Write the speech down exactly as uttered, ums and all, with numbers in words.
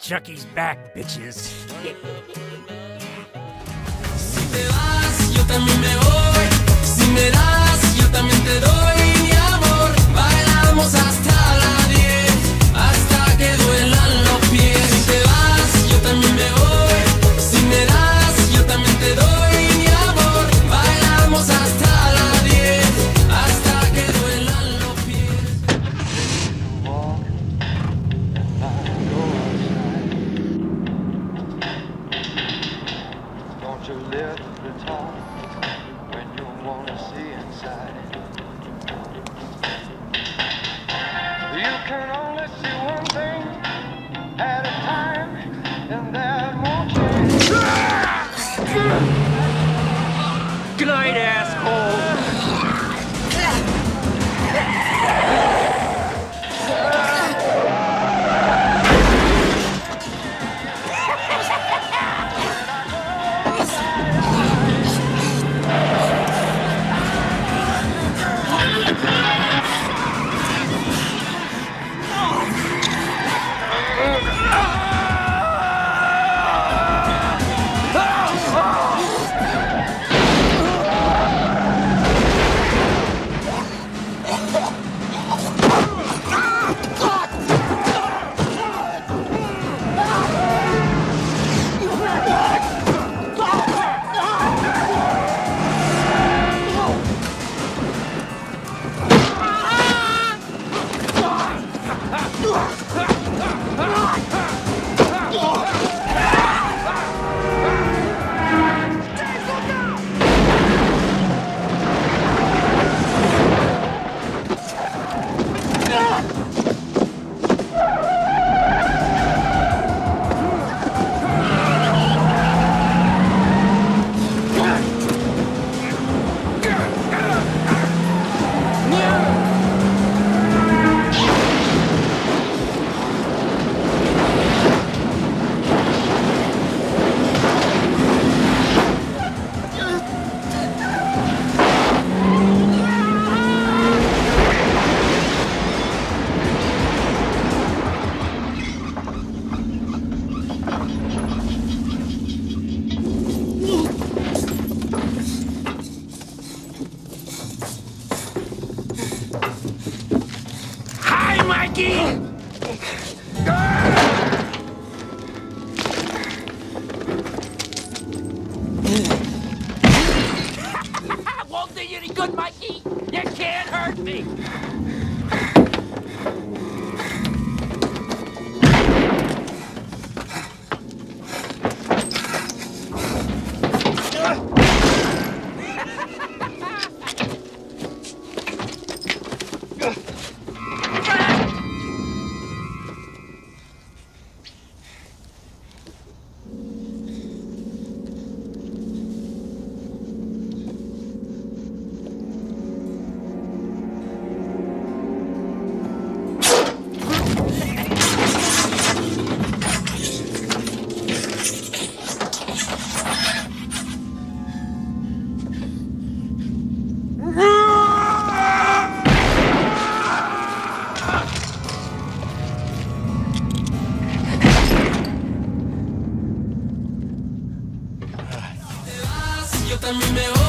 Chucky's back, bitches. Si te vas, yo también me voy. Si me das, yo también te doy mi amor. Bailamos hasta las diez, hasta que duelan los pies. Si te vas, yo también me voy. Si me das, yo también te doy mi amor. Bailamos hasta las diez, hasta que duelan los pies. Don't you lift the talk when you wanna see inside. You can only see one thing at a time, and that won't change. Good night, asshole. Mikey! Won't do you any good, Mikey. You can't hurt me. Yo también me voy.